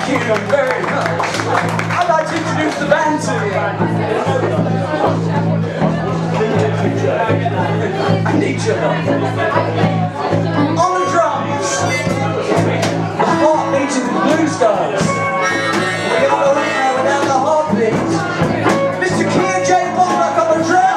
Thank you very much. I'd like to introduce the band to you. I need your help. On the drums, the heartbeat of the blues guys. We all know now without the heartbeat. Mr. Keir J. Bullock on the drums.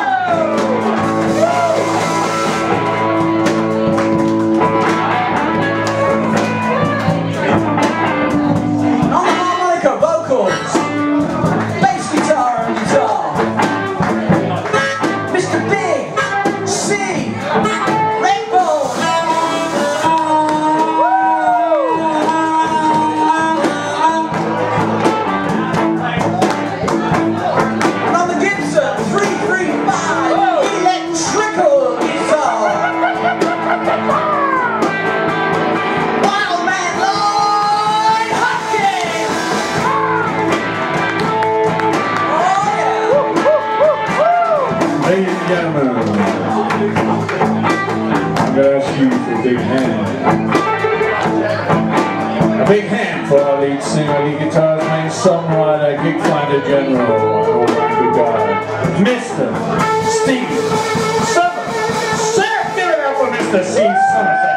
Ladies and gentlemen, I'm going to ask you for a big hand. A big hand for our lead singer, lead guitarist, main songwriter, gig finder general, all around good guy, Mr. Steve Somerset. Give it up for Mr. Steve Somerset.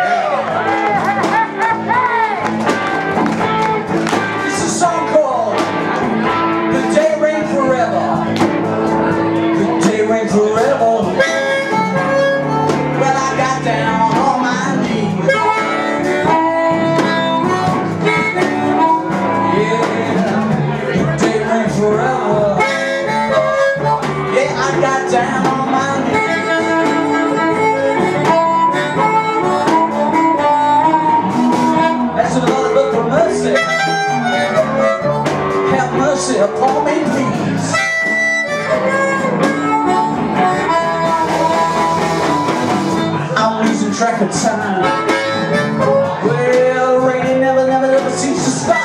It's a song called The Day Rain Forever. Forever. Well, I got down on my knees. Yeah, the day rain forever. Yeah, I got down on my knees. That's another book for mercy. Have mercy upon me, please. Track of time. Well, rain never seems to stop.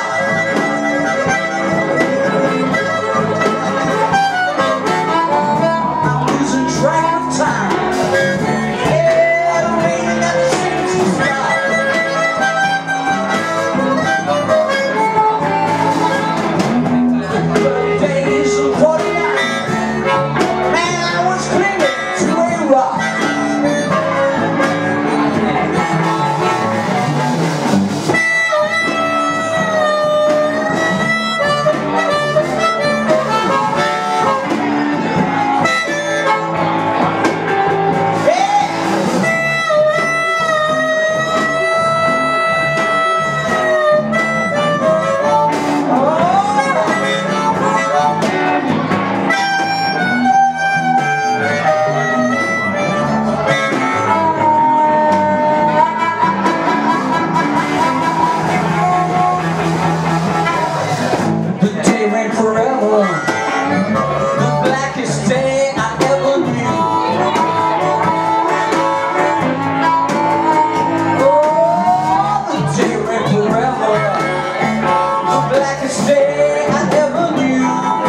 I'm losing track of time. Yeah, rain never seems to stop. Days of 49. Man, I was clinging to a rock. Forever, the blackest day I ever knew. Oh, the day rain forever, the blackest day I ever knew.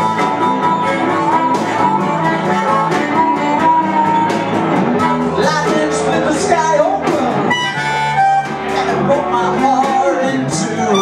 Lightning split the sky open and it broke my heart in two.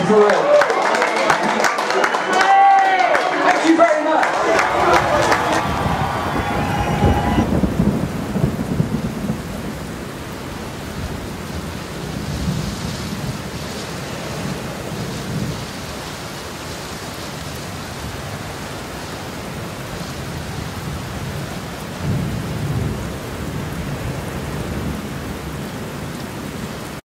great.